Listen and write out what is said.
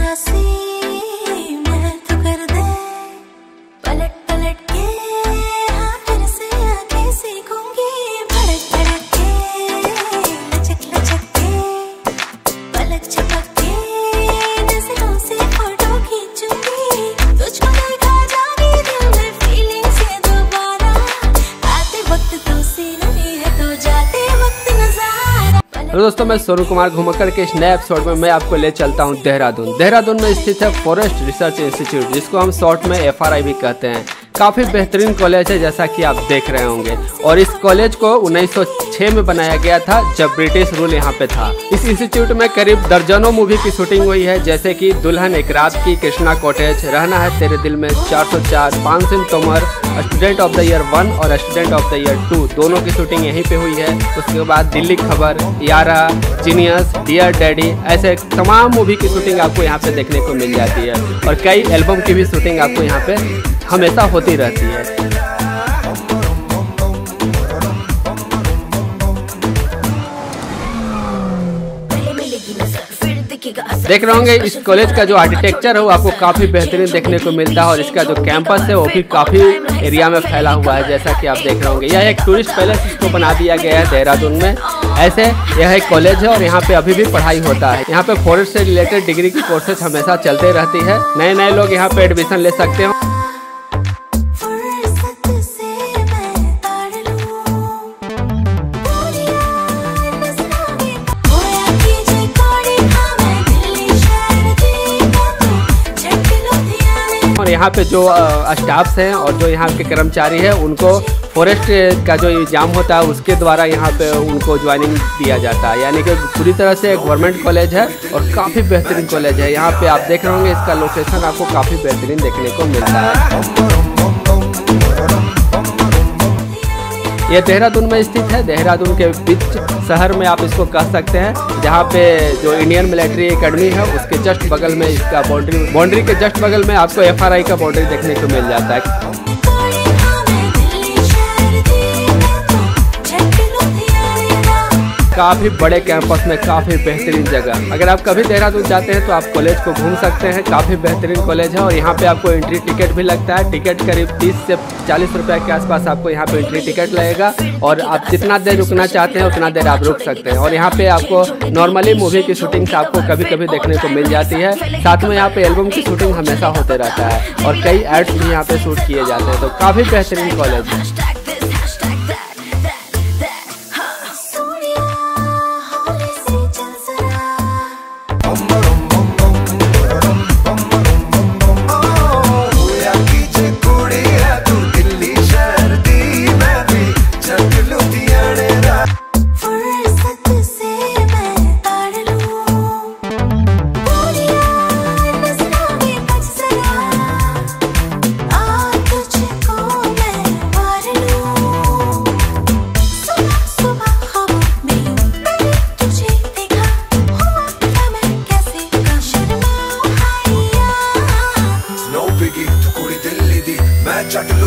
Hello दोस्तों, मैं सोनू कुमार घुमक्कड़ के इस नए एपिसोड में मैं आपको ले चलता हूं देहरादून। देहरादून में स्थित है फॉरेस्ट रिसर्च इंस्टीट्यूट, जिसको हम शॉर्ट में FRI भी कहते हैं। काफ़ी बेहतरीन कॉलेज है, जैसा कि आप देख रहे होंगे। और इस कॉलेज को 1906 में बनाया गया था, जब ब्रिटिश रूल यहाँ पे था। इस इंस्टीट्यूट में करीब दर्जनों मूवी की शूटिंग हुई है, जैसे कि दुल्हन एक रात की, कृष्णा कॉटेज, रहना है तेरे दिल में, 404, Paan Singh Tomar, student of the year 1 और स्टूडेंट ऑफ द ईयर 2 दोनों की शूटिंग यहीं पे हुई है। उसके बाद दिल्ली खबर, यारा, जीनियस, डियर डैडी, ऐसे तमाम मूवी की शूटिंग आपको यहाँ पे देखने को मिल जाती है। और कई एल्बम की भी शूटिंग आपको यहाँ पे हमेशा होती रहती है। देख रहे होंगे इस कॉलेज का जो आर्किटेक्चर है वो आपको काफ़ी बेहतरीन देखने को मिलता है। और इसका जो कैंपस है वो भी काफ़ी एरिया में फैला हुआ है, जैसा कि आप देख रहे होंगे। यह एक टूरिस्ट पैलेस इसको बना दिया गया है देहरादून में। ऐसे यह एक कॉलेज है और यहाँ पे अभी भी पढ़ाई होता है। यहाँ पे फॉरेस्ट से रिलेटेड डिग्री की कोर्सेज हमेशा चलते रहती है। नए लोग यहाँ पे एडमिशन ले सकते हो। और यहाँ पे जो स्टाफ्स हैं और जो यहाँ के कर्मचारी हैं, उनको फॉरेस्ट का जो एग्जाम होता है उसके द्वारा यहाँ पे उनको ज्वाइनिंग दिया जाता है। यानी कि पूरी तरह से गवर्नमेंट कॉलेज है और काफ़ी बेहतरीन कॉलेज है। यहाँ पे आप देख रहे होंगे इसका लोकेशन आपको काफ़ी बेहतरीन देखने को मिलता है। ये देहरादून में स्थित है। देहरादून के बीच शहर में आप इसको कह सकते हैं, जहाँ पे जो इंडियन मिलिट्री एकेडमी है उसके जस्ट बगल में इसका बाउंड्री के जस्ट बगल में आपको FRI का बाउंड्री देखने को मिल जाता है। काफ़ी बड़े कैंपस में काफ़ी बेहतरीन जगह। अगर आप कभी देहरादून जाते हैं तो आप कॉलेज को घूम सकते हैं। काफ़ी बेहतरीन कॉलेज है और यहाँ पे आपको एंट्री टिकट भी लगता है। टिकट करीब 30 से 40 रुपये के आसपास आपको यहाँ पे एंट्री टिकट लगेगा। और आप जितना देर रुकना चाहते हैं उतना देर आप रुक सकते हैं। और यहाँ पे आपको नॉर्मली मूवी की शूटिंग आपको कभी कभी देखने को मिल जाती है। साथ में यहाँ पे एल्बम की शूटिंग हमेशा होते रहता है और कई एड्स भी यहाँ पे शूट किए जाते हैं। तो काफ़ी बेहतरीन कॉलेज है। ਚੱਟ